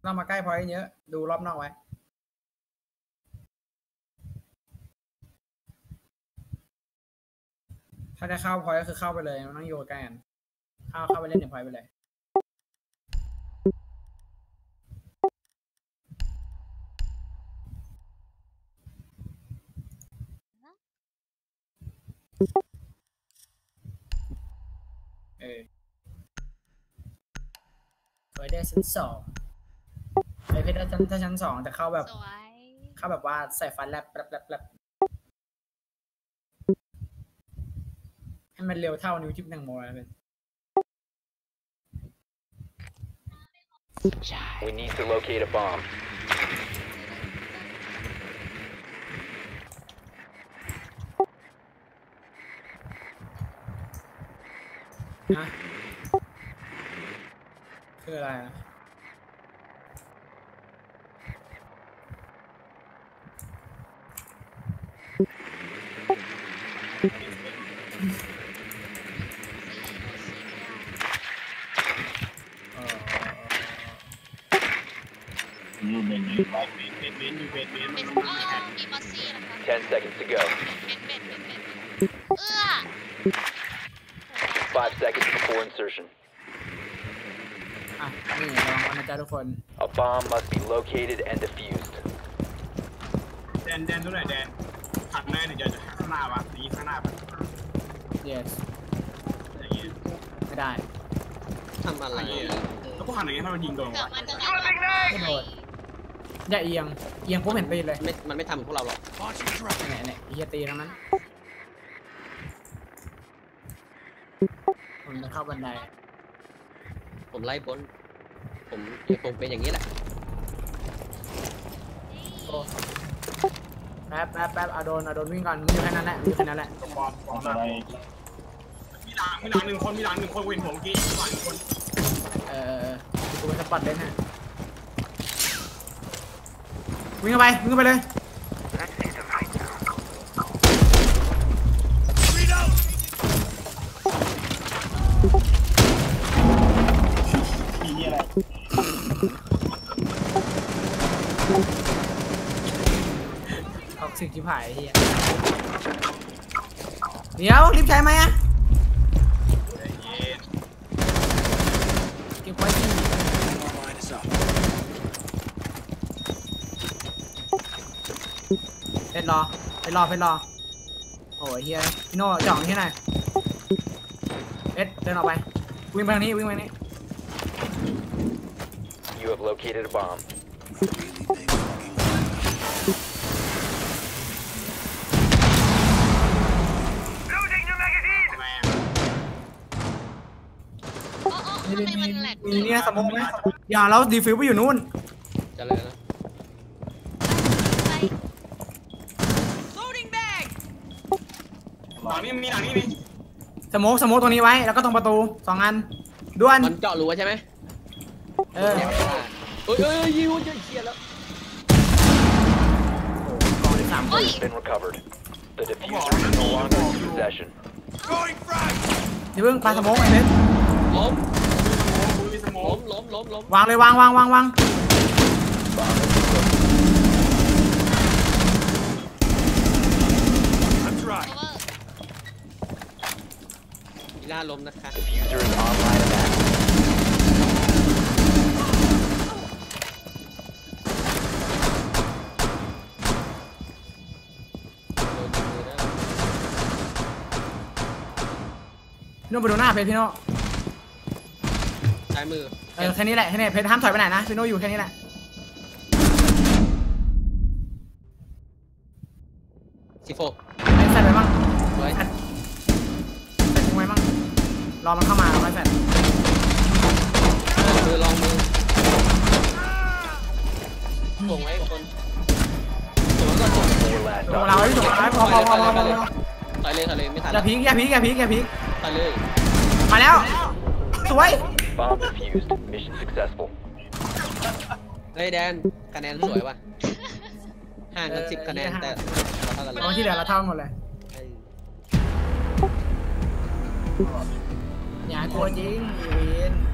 เรามาใกล้พอยต์เยอะดูรอบนอกไว้ถ้าจะเข้าพอยต์ก็คือเข้าไปเลยมันต้องโยนใกล้กันเข้าไปเล่นในพอยต์ไปเลยพอยต์ได้ชั้น 2ไอเพชรถ้าชั้น 2จะเข้าแบบว่าใส่ฟันแลบให้มันเร็วเท่านิ้วจิ๊บแตงโมนะเป็น We need to locate a bomb. ฮะคืออะไรอ่ะยูเบนยูไว้เบนมีมอสซี่นะคะ 10 seconds to go. 5 seconds before insertion. นี่ลองกันนะจ๊ะทุกคน A bomb must be located and defused. แดนตัวไหนแดนขัดแน่เนี่ยจะข้างหน้าวะยิงข้างหน้าปะ yes อย่างเงี้ยไม่ได้ทำอะไรแล้วพวกขัดอย่างเงี้ยถ้ามันยิงโดนเกือวะบมันจะไม่โดนอย่าเอียงปุ๊บเห็นตีเลยมันไม่ทำเหมือนพวกเราหรอกเนี่ยเฮียตีทั้งนั้นผมจะเข้าบันไดผมไล่บนผมเป็นอย่างนี้แหละแป๊บโดนวิ่งก่อนมึงอยู่แค่นั้นแหละปอมอะไรมีหลังหนึ่งคนเห็นผมกี้หลัง1 คนกูไปสปอตเล่นฮะวิ่งเข้าไปเลยมีอะไรออกสิ่งที่ผ่ายเฮียเดี๋ยวรีบใช้ไหมอะเก็บไว้ที่เพชรรอโอ้ยเฮียพี่โน่จ่องที่ไหนเพชรเดินออกไปวิ่งไปทางนี้ You have located a bomb. มีเนี่ยสมองไหมอย่าแล้วดีฟิวไปอยู่นู่นจะเลยนะหลังนี้มีสมองตรงนี้ไว้แล้วก็ตรงประตู2 อันด้วนมันเจาะรูใช่ไหมยิวจะเชียร์แล้วกองที่3 Has been recovered. The diffuser is no longer in possession. เดี๋ยวเพิ่งปาสมองไอ้เพชรล้มสมองวางเลยวาง Bomb has been located. มีหน้าล้มนะคะ Diffuser is online and active. พี่โน่ไปดูหน้าเพชรพี่โน่ซ้ายมือแค่นี้แหละเพชรห้ามถอยไปไหนนะพี่โน่อยู่แค่นี้แหละซีโฟใส่ไปบ้างไว้ใส่ทิ้งไว้บ้างรอมันเข้ามาเอาไว้ใส่ลองมือส่งไว้คนส่งไว้ก่อน 4 last ส่งเรา operator. ส่งเราพอถอยเลยไม่ทันอย่าพีกถอยเลยมาแล้วสวย Bomb defused. Mission successful. เฮ้ยแดนคะแนนสวยว่ะห่างกัน10 คะแนนแต่เราเท่ากันเลยตอนที่เหลือเราเท่าหมดเลยอย่ากลัวจริงอีเวน